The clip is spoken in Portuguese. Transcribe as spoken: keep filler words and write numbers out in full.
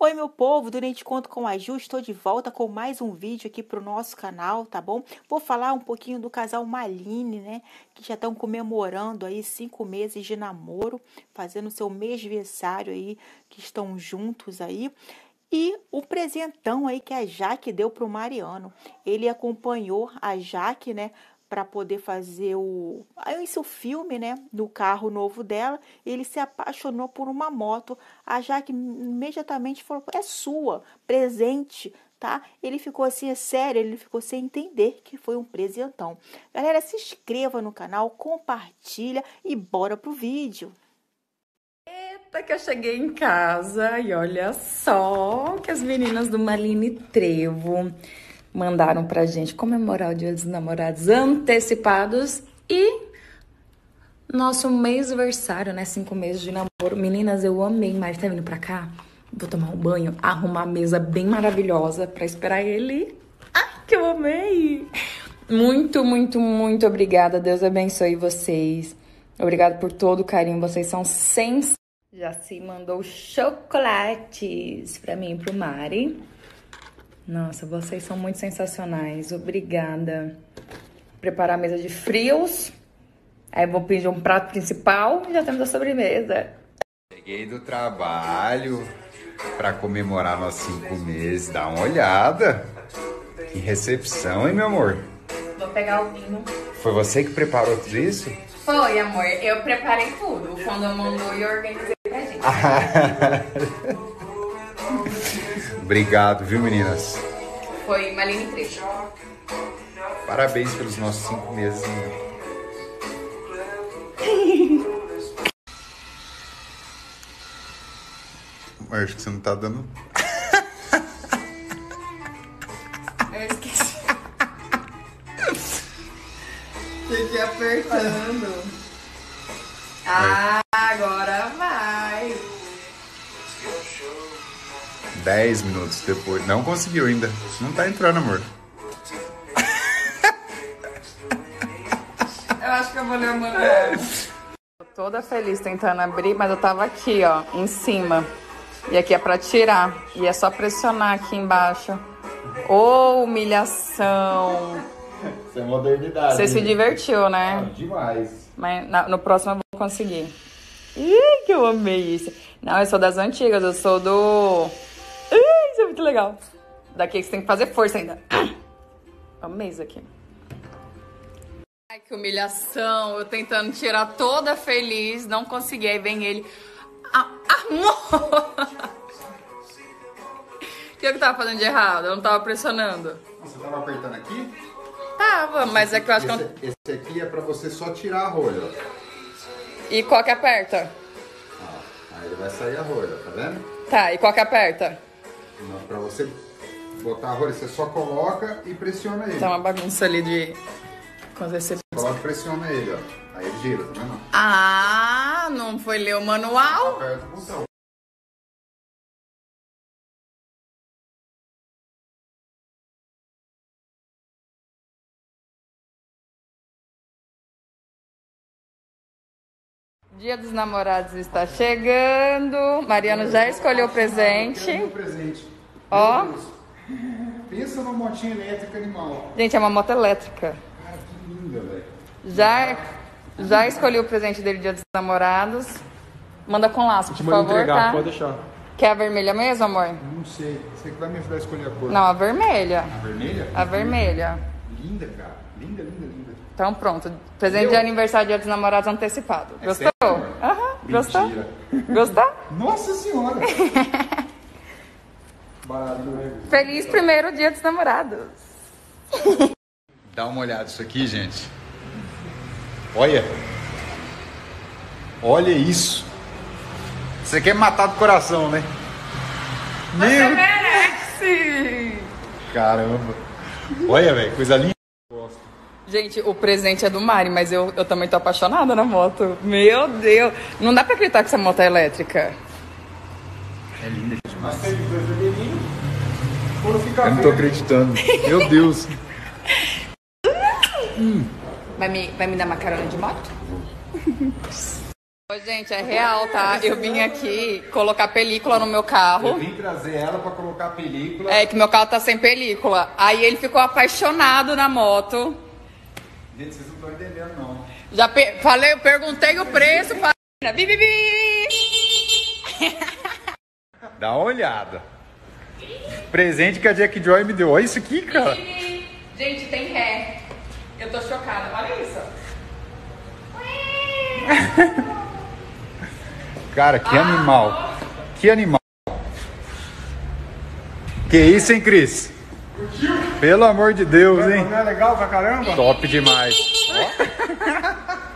Oi, meu povo, Durante Conto com a Ju, estou de volta com mais um vídeo aqui para o nosso canal, tá bom? Vou falar um pouquinho do casal Malini, né? Que já estão comemorando aí cinco meses de namoro, fazendo seu mêsversário aí, que estão juntos aí. E o presentão aí que a Jaque deu pro Mariano. Ele acompanhou a Jaque, né? Para poder fazer o, aí esse o filme, né, do carro novo dela. Ele se apaixonou por uma moto. A Jaque imediatamente falou: é sua, presente, tá? Ele ficou assim, é sério, ele ficou sem entender que foi um presentão. Galera, se inscreva no canal, compartilha e bora pro vídeo. Eita, que eu cheguei em casa e olha só que as meninas do Malini Trevo mandaram pra gente comemorar o Dia dos Namorados antecipados e nosso mêsversário, né? Cinco meses de namoro. Meninas, eu amei, mas tá vindo pra cá? Vou tomar um banho, arrumar a mesa bem maravilhosa pra esperar ele. Ai, que eu amei! Muito, muito, muito obrigada. Deus abençoe vocês. Obrigada por todo o carinho. Vocês são sensacionais. Já se mandou chocolates pra mim e pro Mari. Nossa, vocês são muito sensacionais. Obrigada. Preparar a mesa de frios. Aí vou pedir um prato principal e já temos a sobremesa. Cheguei do trabalho para comemorar nossos cinco meses. Dá uma olhada. Que recepção, hein, meu amor? Vou pegar o vinho. Foi você que preparou tudo isso? Foi, amor. Eu preparei tudo. Quando eu mandou e organizei pra gente. Obrigado, viu, meninas? Foi Malini Trevo. Parabéns pelos nossos cinco meses. Eu acho que você não tá dando... Eu esqueci. Fiquei apertando. Ah, agora vai. Dez minutos depois. Não conseguiu ainda. Não tá entrando, amor. Eu acho que eu vou ler o manual. Tô toda feliz tentando abrir, mas eu tava aqui, ó, em cima. E aqui é pra tirar. E é só pressionar aqui embaixo. Ô, humilhação. Isso é modernidade. Você se divertiu, né? Ah, demais. Mas na, no próximo eu vou conseguir. Ih, que eu amei isso. Não, eu sou das antigas, eu sou do... Ih, isso é muito legal. Daqui você tem que fazer força ainda. Amei isso aqui. Ai, que humilhação. Eu tentando tirar toda feliz, não consegui. Aí vem ele. Ah, amor! O que eu tava fazendo de errado? Eu não tava pressionando. Você tava apertando aqui? Tava, mas é que eu acho esse, que eu... Esse aqui é pra você só tirar a rolha. E qual que aperta? Ah, aí vai sair a rolha, tá vendo? Tá, e qual que aperta? Não, pra você botar a rolha, você só coloca e pressiona ele. Tá uma bagunça ali de... Quando você... Coloca e pressiona ele, ó. Aí ele gira, tá vendo? Ah, não foi ler o manual? Aperta o botão. Dia dos Namorados está chegando. Mariano já escolheu o presente. Meu presente. Ó. Meu Deus. Pensa numa motinha elétrica animal. Gente, é uma moto elétrica. Cara, que linda, velho. Já, já escolhi o presente dele, Dia dos Namorados. Manda com laço, por favor, entregar, tá? pode deixar. Quer a vermelha mesmo, amor? Não sei. Você que vai me ajudar a escolher a cor. Não, a vermelha. A vermelha? A vermelha. Linda, cara. Linda, linda, linda. Então pronto. Presente Meu. de aniversário, Dia dos Namorados antecipado. É Gostou? sério, Aham. Gostou? Mentira. Gostou? Nossa senhora. Barato, né? Feliz primeiro Dia dos Namorados. Dá uma olhada isso aqui, gente. Olha. Olha isso. Você quer me matar do coração, né? Você Meu... merece! Caramba. Olha, velho, coisa linda. Gente, o presente é do Mari, mas eu, eu também tô apaixonada na moto. Meu Deus! Não dá pra acreditar que essa moto é elétrica. É linda demais. Quando ficar Eu não tô acreditando. Meu Deus. Vai me, vai me dar uma carona de moto? Oi, gente, é real, tá? Eu vim aqui colocar película no meu carro. Eu vim trazer ela pra colocar película. É, que meu carro tá sem película. Aí ele ficou apaixonado na moto. Gente, vocês não estão entendendo, não. Já pe falei, eu perguntei o preço. Falei, bi, bi, bi. Dá uma olhada. Presente que a Jack Joy me deu. Olha isso aqui, cara. Gente, tem ré. Eu tô chocada. Olha isso. Cara, que animal. Que animal. Que isso, hein, Cris? Pelo amor de Deus, hein? Não é legal pra caramba? Top demais. Ó.